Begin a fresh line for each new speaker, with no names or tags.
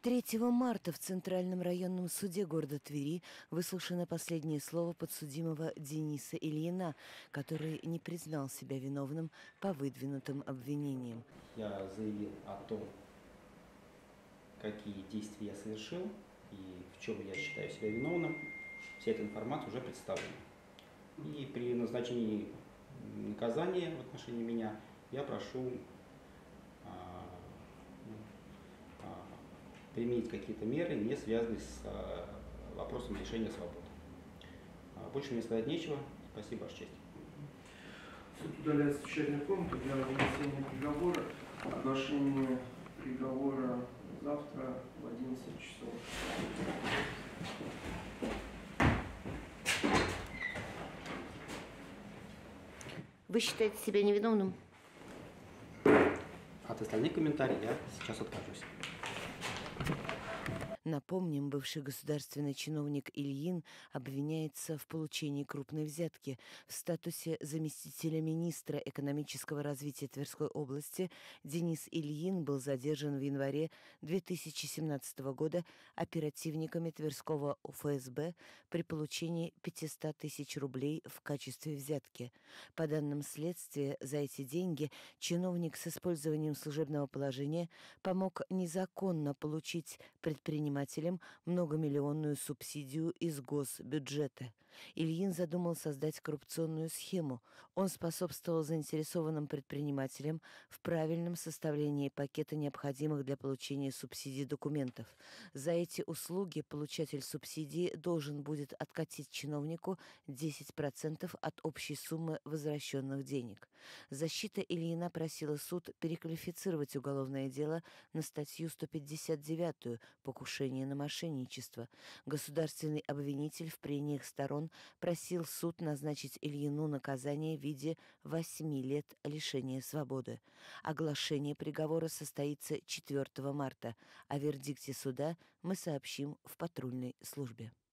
3 марта в Центральном районном суде города Твери выслушано последнее слово подсудимого Дениса Ильина, который не признал себя виновным по выдвинутым обвинениям.
Я заявил о том, какие действия я совершил и в чем я считаю себя виновным. Вся эта информация уже представлена. И при назначении наказания в отношении меня я прошу применить какие-то меры, не связанные с вопросом лишения свободы. Больше мне сказать нечего. Спасибо, Ваша честь.
Суд удаляет совещательную комнату для вынесения приговора. Оглашение приговора завтра в 11 часов.
Вы считаете себя невиновным?
От остальных комментариев я сейчас откажусь.
Напомним, бывший государственный чиновник Ильин обвиняется в получении крупной взятки. В статусе заместителя министра экономического развития Тверской области Денис Ильин был задержан в январе 2017 года оперативниками Тверского ФСБ при получении 500 тысяч рублей в качестве взятки. По данным следствия, за эти деньги чиновник с использованием служебного положения помог незаконно получить предпринимателям многомиллионную субсидию из госбюджета. Ильин задумал создать коррупционную схему. Он способствовал заинтересованным предпринимателям в правильном составлении пакета необходимых для получения субсидий документов. За эти услуги получатель субсидии должен будет откатить чиновнику 10% от общей суммы возвращенных денег. Защита Ильина просила суд переквалифицировать уголовное дело на статью 159 «Покушение на мошенничество». Государственный обвинитель в прениях сторон просил суд назначить Ильину наказание в виде 8 лет лишения свободы. Оглашение приговора состоится 4 марта. О вердикте суда мы сообщим в патрульной службе.